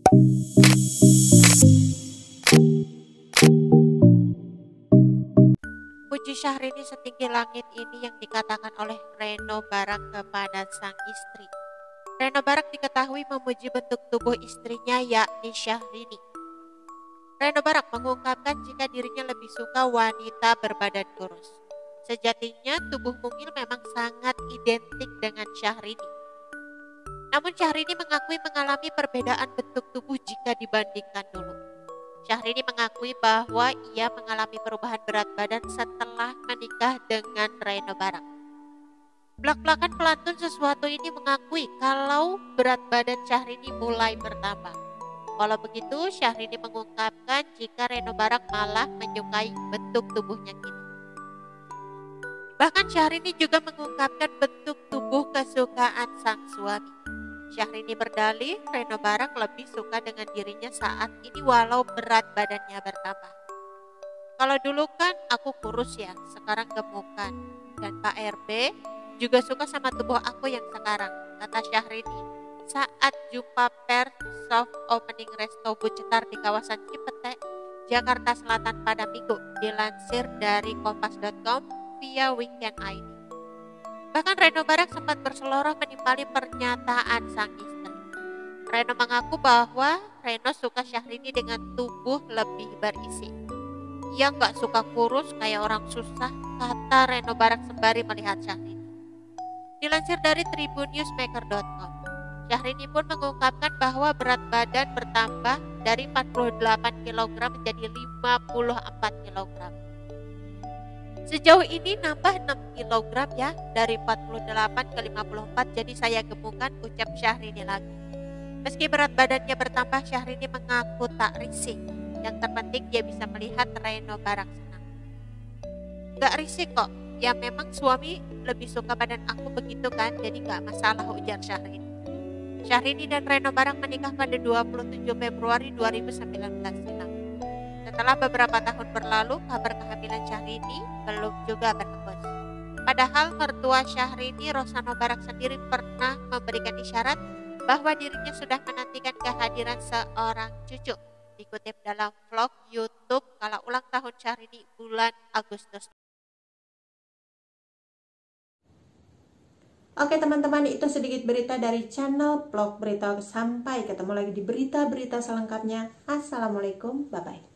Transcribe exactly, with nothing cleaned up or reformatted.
Puji Syahrini setinggi langit ini yang dikatakan oleh Reno Barak kepada sang istri. Reno Barak diketahui memuji bentuk tubuh istrinya yakni Syahrini. Reno Barak mengungkapkan jika dirinya lebih suka wanita berbadan kurus. Sejatinya tubuh mungil memang sangat identik dengan Syahrini. Namun Syahrini mengakui mengalami perbedaan bentuk tubuh jika dibandingkan dulu. Syahrini mengakui bahwa ia mengalami perubahan berat badan setelah menikah dengan Reno Barak. Blak-blakan pelantun sesuatu ini mengakui kalau berat badan Syahrini mulai bertambah. Walau begitu, Syahrini mengungkapkan jika Reno Barak malah menyukai bentuk tubuhnya kini. Bahkan Syahrini juga mengungkapkan bentuk tubuh kesukaan sang suami. Syahrini berdalih Reno Barak lebih suka dengan dirinya saat ini walau berat badannya bertambah. Kalau dulu kan aku kurus ya, sekarang gemukan. Dan Pak R B juga suka sama tubuh aku yang sekarang, kata Syahrini saat jumpa pers soft opening resto Bucetar di kawasan Cipete, Jakarta Selatan pada Minggu, dilansir dari kompas dot com via Weekend I D. Bahkan Reno Barak sempat berseloroh menimpali pernyataan sang istri. Reno mengaku bahwa Reno suka Syahrini dengan tubuh lebih berisi. Ia nggak suka kurus kayak orang susah, kata Reno Barak sembari melihat Syahrini. Dilansir dari tribun newsmaker dot com, Syahrini pun mengungkapkan bahwa berat badan bertambah dari empat puluh delapan kilogram menjadi lima puluh empat kilogram. Sejauh ini nambah enam kilogram ya, dari empat puluh delapan ke lima puluh empat, jadi saya gemukan, ucap Syahrini lagi. Meski berat badannya bertambah, Syahrini mengaku tak risih. Yang terpenting dia bisa melihat Reno Barak senang. Gak risih kok, ya memang suami lebih suka badan aku begitu kan, jadi gak masalah, ujar Syahrini. Syahrini dan Reno Barak menikah pada dua puluh tujuh Februari dua ribu sembilan belas silam. Setelah beberapa tahun berlalu, kabar kehamilan Syahrini belum juga berhembus. Padahal mertua Syahrini, Rosano Barak sendiri pernah memberikan isyarat bahwa dirinya sudah menantikan kehadiran seorang cucu. Dikutip dalam vlog YouTube kala ulang tahun Syahrini bulan Agustus. Oke teman-teman, itu sedikit berita dari channel Vlog Berita. Sampai ketemu lagi di berita-berita selengkapnya. Assalamualaikum, bye-bye.